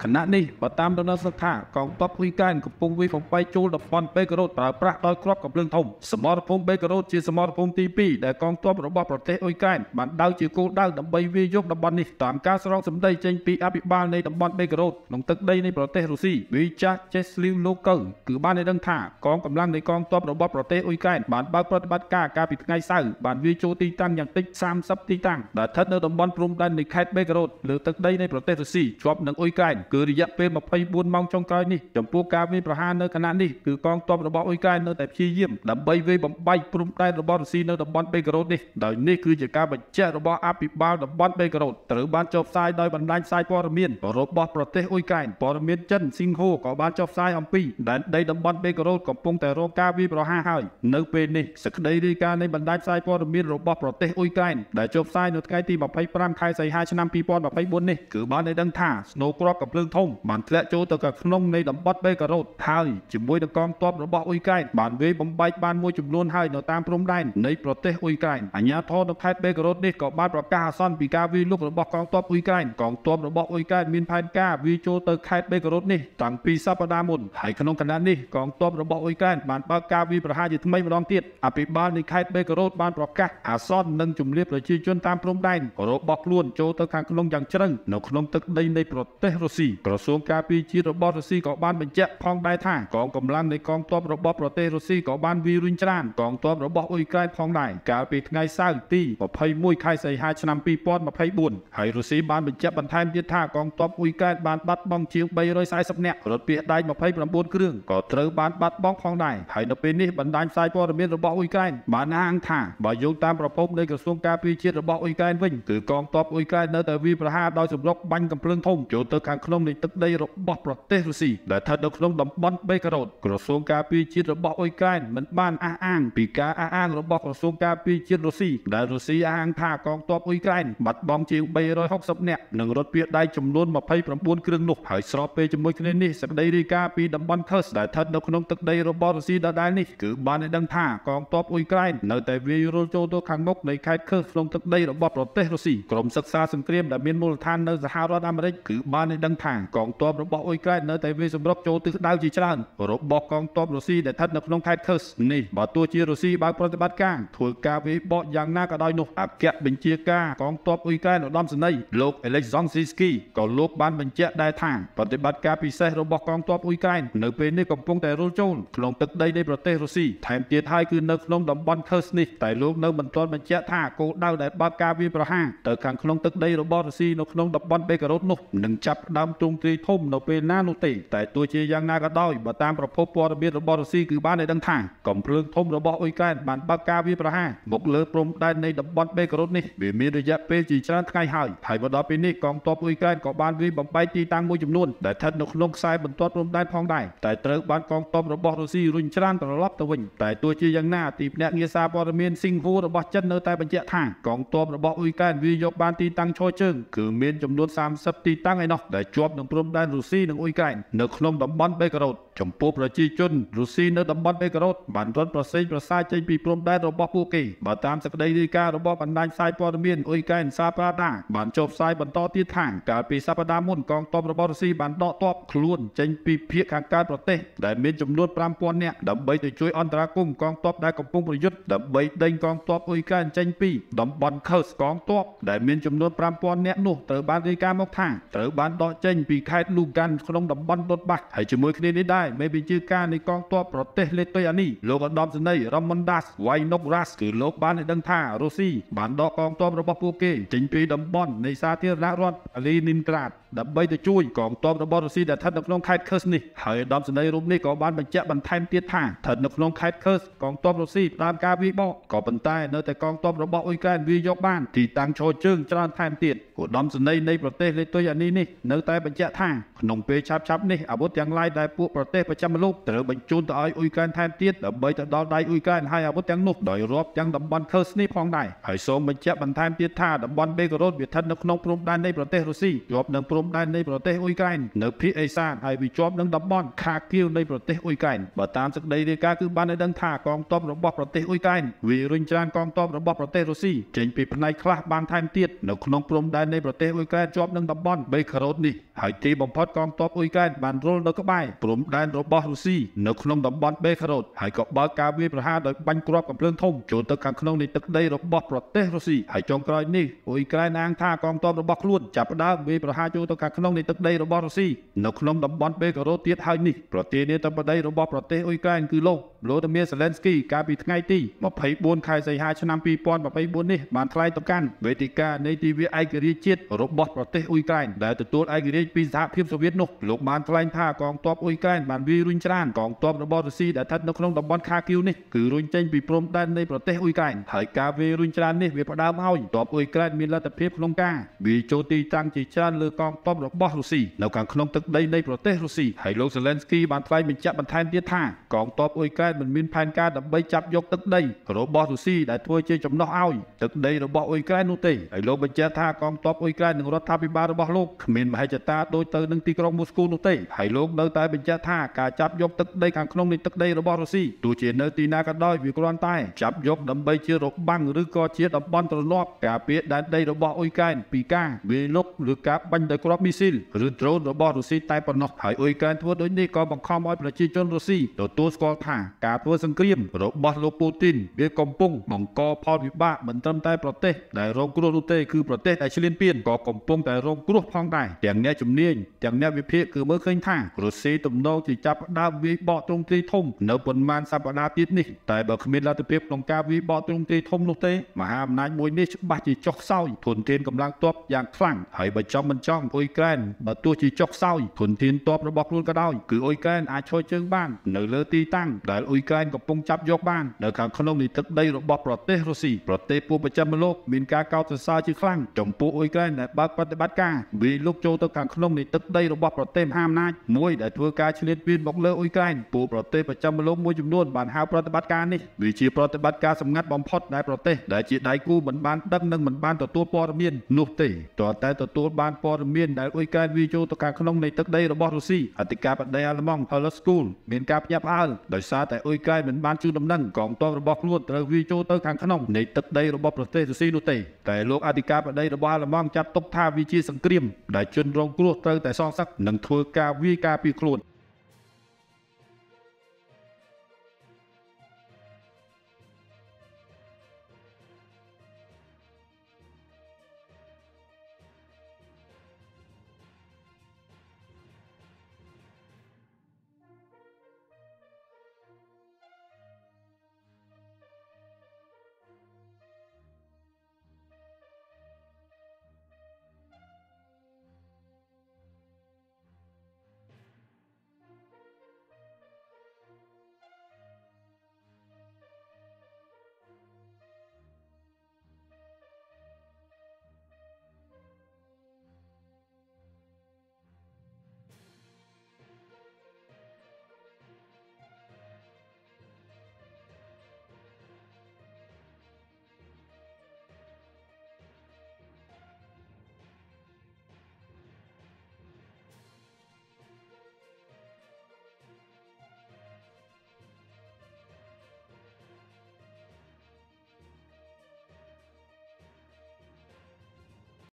ขณะนี้បើតាមដំណើរស្ថាកងទ័ពហ៊ុយកែនកំពុងវិលបំបីចូលតំបន់បេការ៉ូតប្រើប្រាស់ដោយគ្រាប់កាំភ្លើងធំសមរភូមិបេការ៉ូតជាសមរភូមិទី2ដែលកងទ័ពរបស់ប្រទេសហ៊ុយកែនបានដៅជាគោលដៅដើម្បីវាយយកតំបន់នេះតាមការស្រង់សម្ដីចេញពីអភិបាលនៃតំបន់បេការ៉ូតក្នុងទឹកដីនៃប្រទេសរុស្ស៊ីវីចាចេស្លីវឡូកើគឺបានឲ្យដឹងថាកងកម្លាំងនៃកងទ័ពរបស់ប្រទេសហ៊ុយកែនបានបើកប្រតិបត្តិការកាលពីថ្ងៃសៅរ៍បានវាយចូលទីតាំងយ៉ាងតិច30ទីតាំងដែលស្ថិតនៅតំបន់ព្រំដែននៃខេត្តបេការ៉ូតលើទឹកដីនៃប្រទេសរុស្ស៊ីជាប់នឹងហ៊ុយកែនគឺរយៈពេល24ម៉ោងចុងក្រោយនេះចំពោះការវាយប្រហារនៅខណៈនេះគឺកងទ័ពរបស់ហ៊ុយកែននៅតែព្យាយាមដើម្បីវាយបំបែកព្រំដែនរបស់រុស្ស៊ីនៅតំបន់បេការ៉ូតនេះដោយនេះគឺជាការបញ្ជាក់របស់អភិបាលតំបន់បេការ៉ូតត្រូវបានចុះផ្សាយដោយបណ្ដាញផ្សាយព័ត៌មានរបស់ប្រទេសហ៊ុយកែនព័ត៌មានចិនស៊ីងហូក៏បានចុះផ្សាយអំពីដែនដីតំបន់បេការ៉ូតកំពុងតែរងការវាយប្រហារហើយនៅពេលនេះសេចក្តីរាយការណ៍នៃបណ្ដាញផ្សាយព័ត៌មានរបស់ប្រទេសហ៊ុយកែនដែលចុះផ្សាយនៅថ្ងៃទី25ខែសីហាឆ្នាំ2024នេះគឺបានឲ្យដឹងថាស្នូគ្រាប់កាំភ្លើងធំបានធ្លាក់ចូលទៅក្នុងនៃតំបន់បេការ៉ូតហើយជាមួយនឹងកងទ័ពរបស់ហ៊ុយកែនបានវាយបំបែកបានមួយចំនួនហើយនៅតាមព្រំដែននៃប្រទេសហ៊ុយកែនអាជ្ញាធរនៅខេត្តបេការ៉ូតនេះក៏បានប្រកាសអាសន្នពីការវាយលុករបស់កងទ័ពហ៊ុយកែនកងទ័ពរបស់ហ៊ុយកែនមានផែនការវាយចូលទៅខេត្តបេការ៉ូតនេះតាំងពីសប្តាហ៍មុនហើយក្នុងខណៈនេះកងទ័ពរបស់ហ៊ុយកែនបានបើកការវាយប្រហារជាថ្មីម្ដងទៀតអភិបាលនៃខេត្តបេការ៉ូតបានប្រកាសអាសន្ននិងជំរាបប្រជាជនតាមព្រំដែនរបស់ខ្លួនចូលទៅខាងក្នុងយ៉ាងជ្រៅនៅក្នុងទឹកដីនៃប្រទេសរុស្ស៊ីក្រសួងការពារជាតិរបស់រុស្ស៊ីក៏បានបញ្ជាក់ផងដែរថាកងកម្លាំងនៃកងទ័ពរបស់ប្រទេសរុស្ស៊ីក៏បានវាយរុញច្រានកងទ័ពរបស់ហ៊ុយកែនផងដែរកាលពីថ្ងៃសៅរ៍ទី21ខែសីហាឆ្នាំ2024ហើយរុស្ស៊ីបានបញ្ជាក់បន្ថែមទៀតថាកងទ័ពហ៊ុយកែនបានបាត់បង់ជាង340នាក់រថពាសដែក29គ្រឿងក៏ត្រូវបានបាត់បង់ផងដែរហើយនៅពេលនេះបណ្ដាញផ្សាយព័ត៌មានរបស់ហ៊ុយកែនបានអាងថាបើយោងតាមប្រភពនៃក្រសួងការពារជាតិរបស់ហ៊ុយកែនវិញគឺកងទ័ពហ៊ុយកែននៅតែវាយប្រហារដោយសម្រុកបាញ់កាំភ្លើងធំចូលទៅខាងក្នុងនៃទឹកដីរបស់ប្រទេសរុស្ស៊ីដែលស្ថិតនៅក្នុងតំបន់បេការ៉ូតក្រសួងការពារជាតិរបស់ហ៊ុយកែនមិនបានអះអាងពីការអះអាងរបស់ក្រសួងការពារជាតិរុស្ស៊ីដែលរុស្ស៊ីអះអាងថាកងទ័ពហ៊ុយកែនបាត់បង់ជាង360នាក់និងរថពាសដែកចំនួន29គ្រឿងនោះហើយស្របពេលជាមួយគ្នានេះសេចក្តីរាយការណ៍ពីតំបន់ខឺសដែលស្ថិតនៅក្នុងទឹកដីរបស់រុស្ស៊ីដដែលនេះគឺបានឲ្យដឹងថាកងទ័ពហ៊ុយកែននៅតែវាយរុលចូលទៅខាងមុខនៃខេត្តខឺសក្នុងទឹកដីរបស់ប្រទេសរុស្ស៊ីក្រុមសិក្សាសង្គ្រាមដែលមានមូលដ្ឋាននៅសហរដ្ឋអាមេរិកគឺបានឲ្យដឹងថាកងទ័ពរបស់ហ៊ុយកែននៅតែវាយសម្រុកចូលទិសដៅជាច្រើនរបស់កងទ័ពរុស្ស៊ីដែលស្ថិតនៅក្នុងខេត្តខឺសនេះបើទោះជារុស្ស៊ីបើកប្រតិបត្តិការធ្វើការវាយបកយ៉ាងណាក៏ដោយនោះអគ្គបញ្ជាការកងទ័ពហ៊ុយកែនឧត្តមសេនីយ៍លោកអេឡិចហ្សង់ស៊ីស្គីក៏លោកបានបញ្ជាក់ដែរថាប្រតិបត្តិការពិសេសរបស់កងទ័ពហ៊ុយកែននៅពេលនេះកំពុងតែរុលចូលក្នុងទឹកដីនៃប្រទេសរុស្ស៊ីថែមទៀតហើយគឺនៅក្នុងតំបន់ខឺសនេះតែលោកនៅមិនទាន់បញ្ជាក់ថាគោលដៅដែលបើកការវាយប្រហារទៅខាងក្នុងទឹកដីរបស់រុស្ស៊ីនៅក្នុងតំបន់បេការ៉ូតនោះនឹងចាប់ផ្ដើមទ្រង់ទ្រាយធំនៅពេលណានោះទេតែទោះជាយ៉ាងណាក៏ដោយបើតាមប្រភពព័ត៌មានរបស់រុស្ស៊ីគឺបានឲ្យដឹងថាកំភ្លើងធំរបស់ហ៊ុយកែនបានបើកការវាយប្រហារមកលើព្រំដែននៃតំបន់បេការ៉ូតនេះវាមានរយៈពេលជាច្រើនថ្ងៃហើយមកដល់ពេលនេះកងទ័ពហ៊ុយកែនក៏បានវាយបំបែកទីតាំងមួយចំនួនដែលស្ថិតនៅក្នុងខ្សែបន្ទាត់ព្រំដែនផងដែរតែត្រូវបានកងទ័ពរបស់រុស្ស៊ីរុញច្រានត្រឡប់ទៅវិញតែទោះជាយ៉ាងណាទីភ្នាក់ងារសារព័ត៌មានស៊ីងហូរបស់ចិននៅតែបញ្ជាក់ថាកងទ័ពរបស់ហ៊ុយកែនវាយយកបានទីតាំងឈរជើងគឺមានចំនួន30ទីតាំងឯណោះដែលជាប់នឹងព្រំដែនរុស្ស៊ីនិងហ៊ុយកែននៅក្នុងតំបន់បេការ៉ូតចំពោះប្រជាជនរុស្ស៊ីនៅតំបន់បេការ៉ូតបានរត់ប្រសេងប្រសាចេញពីព្រំដែនរបស់ពួកគេបើតាមសេចក្តីរាយការណ៍របស់បណ្ដាញផ្សាយព័ត៌មានហ៊ុយកែនសាប្រាដាបានចុះផ្សាយបន្តទៀតថាកាលពីសប្តាហ៍មុនកងទ័ពរបស់រុស្ស៊ីបានដកទ័ពខ្លួនចេញពីភាគខាងកើតប្រទេសដែលមានចំនួន5000នាក់ដើម្បីទៅជួយអន្តរាគមន៍កងទ័ពដែលកំពុងប្រយុទ្ធដើម្បីដេញកងទ័ពហ៊ុយកែនចេញពីតំបន់ខឺសកងទ័ពដែលមានចំនួន5000នាក់នោះត្រូវបានរាយការណ៍មកថាត្រូវបានដកចេញពីខេត្តលូកាន់ក្នុងតំបន់ដុតបាសហើយជាមួយគ្នានេះដែរមេបញ្ជាការនៃកងទ័ពប្រទេសលេតុយអានីលោកឧត្តមសេនីយ៍រ៉ាម៉ុនដាសវ៉ៃណុករ៉ាសគឺលោកបានឲ្យដឹងថារុស្ស៊ីបានដកកងទ័ពរបស់ពួកគេចេញពីតំបន់នៃសាធារណរដ្ឋលីនីនក្រាតដើម្បីទៅជួយកងទ័ពរបស់រុស្ស៊ីដែលស្ថិតនៅក្នុងខេត្តខឺសនេះហើយឧត្តមសេនីយ៍រូបនេះក៏បានបញ្ជាក់បន្ថែមទៀតថាស្ថិតនៅក្នុងខេត្តខឺសកងទ័ពរុស្ស៊ីផ្ដើមការវាយបកក៏ប៉ុន្តែនៅតែកងទ័ពរបស់ហ៊ុយកែនវាយយកបានទីតាំងឈរជើងច្រើនថែមទៀតឧត្តមសេនីយ៍នៃប្រទេសលេតុយអានីនេះនៅតែបញ្ជាក់ថាក្នុងពេលឆាប់នេះអាវុធទាំងឡាយដែលពួកប្រទេសប្រចាំលោកត្រូវបញ្ជូនទៅឲ្យហ៊ុយកែនថែមទៀតដើម្បីទៅដល់ដៃហ៊ុយកែនហើយអាវុធទាំងនោះដោយរាប់ទាំងតំបន់ខឺសនេះផងដែរហើយសូមបញ្ជាក់បន្ថែមទៀតថាតំបន់បេការ៉ូតវាស្ថិតនៅក្នុងព្រំដែននៃប្រទេសរុស្ស៊ីជាប់នឹងព្រំដែននៃប្រទេសហ៊ុយកែននៅភាគឦសានហើយវាជាប់នឹងតំបន់ខាគៀវនៃប្រទេសហ៊ុយកែនបើតាមសេចក្តីរាយការណ៍គឺបានឲ្យដឹងថាកងទ័ពរបស់ប្រទេសហ៊ុយកែនវារុញច្រានកងទ័ពរបស់ប្រទេសរុស្ស៊ីចេញពីផ្នែកខ្លះបានថែមទៀតនៅក្នុងព្រំដែននៃប្រទេសហ៊ុយកែនជាប់នឹងតំបន់បេការ៉ូតនេះហើយទីបំផុតកងទ័ពអ៊ុយក្រែនបានរុលនៅក្បែរព្រំដែនរបស់រុស្ស៊ីនៅក្នុងតំបន់បេខារ៉ូតហើយក៏បើកការវាយប្រហារដោយបាញ់គ្រាប់កាំភ្លើងធំចូលទៅខាងក្នុងនៃទឹកដីរបស់ប្រទេសរុស្ស៊ីហើយចុងក្រោយនេះអ៊ុយក្រែនអាងថាកងទ័ពរបស់ខ្លួនចាប់ផ្ដើមវាយប្រហារចូលទៅខាងក្នុងនៃទឹកដីរបស់រុស្ស៊ីនៅក្នុងតំបន់បេខារ៉ូតទៀតហើយនេះប្រធានាធិបតីរបស់ប្រទេសអ៊ុយក្រែនគឺលោក Volodymyr Zelensky កាលពីថ្ងៃទី24ខែសីហាឆ្នាំ2024នេះបានថ្លែងទៅកាន់វេទិកានៃទិវាឯករាជ្យជាតិរបស់ប្រទេសអ៊ុយក្រែនដែលទទួលឯករាជ្យពីសហភាពសូវៀតនោះលោកបានថ្លែងថាកងទ័ពអ៊ុយក្រែនបានវាយរុញច្រានកងទ័ពរបស់រុស្ស៊ីដែលស្ថិតនៅក្នុងតំបន់ខាគីវនេះគឺរុញចេញពីព្រំដែននៃប្រទេសអ៊ុយក្រែនហើយការវាយរុញច្រាននេះវាផ្ដើមឲ្យទ័ពអ៊ុយក្រែនមានលទ្ធភាពក្នុងការវាយចូលទីតាំងជាច្រើនលើកងទ័ពរបស់រុស្ស៊ីនៅខាងក្នុងទឹកដីនៃប្រទេសរុស្ស៊ីហើយលោក Zelensky បានថ្លែងបញ្ជាក់បន្ថែមទៀតថាកងទ័ពអ៊ុយក្រែនមិនមានផែនការដើម្បីចាប់យកទឹកដីរបស់រុស្ស៊ីដែលធ្វើជាចំណោះឲ្យទឹកដីរបស់អ៊ុយក្រែននោះទេហើយលោកបញ្ជាក់ថាកងទ័ពអ៊ុយក្រែននិងរដ្ឋាភិបាលរបស់លោកគ្មានមហិច្ឆតាដូចទៅនឹងទីក្រុងមូស្គូនោះទេហើយលោកនៅតែបញ្ជាក់ថាការចាប់យកទឹកដីខាងក្នុងនៃទឹកដីរបស់រុស្ស៊ីទោះជានៅទីណាក៏ដោយវាគ្រាន់តែចាប់យកដើម្បីជារបាំងឬក៏ជាតំបន់ទ្រនាប់ការពារដែនដីរបស់អ៊ុយក្រែនពីការវាយលុកឬការបាញ់ដោយគ្រាប់មីស៊ីលឬដ្រូនរបស់រុស្ស៊ីតែប៉ុណ្ណោះហើយអ៊ុយក្រែនធ្វើដូចនេះក៏បង្ខំឲ្យប្រជាជនរុស្ស៊ីទទួលស្គាល់ថាការធ្វើសង្គ្រាមរបស់លោកពូទីនវាកំពុងបង្កផលវិបាកមិនត្រឹមតែប្រទេសដែលរងគ្រោះនោះទេគឺប្រទេសដែលឈ្លានពានក៏កំពុងតែរងគ្រោះផងដែរទាំងអ្នកជំនាញទាំងអ្នកវិភាគគឺមើលឃើញថារុស្ស៊ីទំនងជាចាប់ផ្ដើមវាយបកទ្រង់ទ្រាយធំនៅប៉ុន្មានសប្តាហ៍ទៀតនេះតែបើគ្មានលទ្ធភាពក្នុងការវាយបកទ្រង់ទ្រាយធំនោះទេមហាអំណាចមួយនេះច្បាស់ជាចុះខ្សោយធនធានកម្លាំងទ័ពយ៉ាងខ្លាំងហើយបើចំមិនចំអ៊ុយក្រែនបើទោះជាចុះខ្សោយធនធានទ័ពរបស់ខ្លួនក៏ដោយគឺអ៊ុយក្រែនអាចឈរជើងបាននៅលើទីតាំងដែលអ៊ុយក្រែនកំពុងចាប់យកបាននៅខាងក្នុងនៃទឹកដីរបស់ប្រទេសរុស្ស៊ីប្រទេសពួកប្រចាំលោកមានការកោតសរសើរជាខ្លាំងចំពោះអ៊ុយក្រែនដែលបើកប្រតិបត្តិការវាយលុកចូលទៅខាងក្នុងនៃទឹកដីរបស់ប្រទេសមហាអំណាចមួយដែលធ្វើការឈ្លានពានមកលើអ៊ុយក្រែនពួកប្រទេសប្រចាំលោកមួយចំនួនបានហៅប្រតិបត្តិការនេះវាជាប្រតិបត្តិការសម្ងាត់បំផុតដែលប្រទេសដែលជាដៃគូមិនបានដឹងនិងមិនបានទទួលព័ត៌មាននោះទេតើតែទទួលបានព័ត៌មានដែលអ៊ុយក្រែនវាចូលទៅខាងក្នុងនៃទឹកដីរបស់រុស្ស៊ីអធិការបតីអាល្លឺម៉ង់ Hellas School មានការភ្ញាក់ផ្អើលដោយសារតែអ៊ុយក្រែនមិនបានជូនដំណឹងកងទ័ពរបស់ខ្លួនត្រូវវាចូលទៅខាងក្នុងនៃទឹកដីរបស់ប្រទេសរុស្ស៊ីនោះទេតែលោកអធិការបតីរបស់អាល្លឺម៉ង់ចាត់ទុកថាវាជាសង្គ្រាមដែលជនរងគ្រោះត្រូវតែសងសឹកនិងធ្វើការវាយការពារខ្លួន